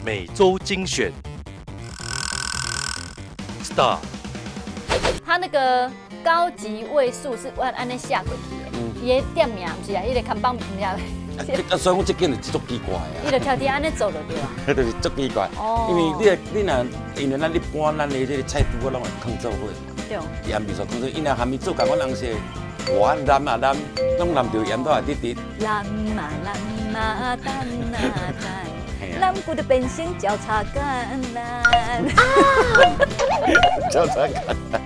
每周精选 Star。 它那个高级味素是按那下过去的，伊个店名不是啊，伊个看板不是啊。 所以我这件就足奇怪啊！ 伊就条天安尼做就对啊。 就是足奇怪，因为你若因为咱一般咱的这个菜谱我拢会放做伙， 对。 盐味素放做，伊若还没做共我人说，哇蓝啊蓝，拢蓝着盐都啊滴滴。 蓝嘛蓝嘛淡啊淡，蓝骨的变成交叉橄榄。 交叉橄榄。